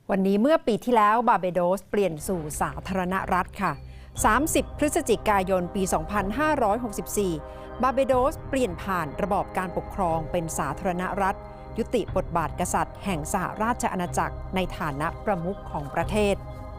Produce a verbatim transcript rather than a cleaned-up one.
วันนี้เมื่อปีที่แล้วบาร์เบโดสเปลี่ยนสู่สาธารณรัฐค่ะสามสิบพฤศจิกายนปี สองพันห้าร้อยหกสิบสี่ บาร์เบโดสเปลี่ยนผ่านระบอบการปกครองเป็นสาธารณรัฐยุติบทบาทกษัตริย์แห่งสหราชอาณาจักรในฐานะประมุขของประเทศ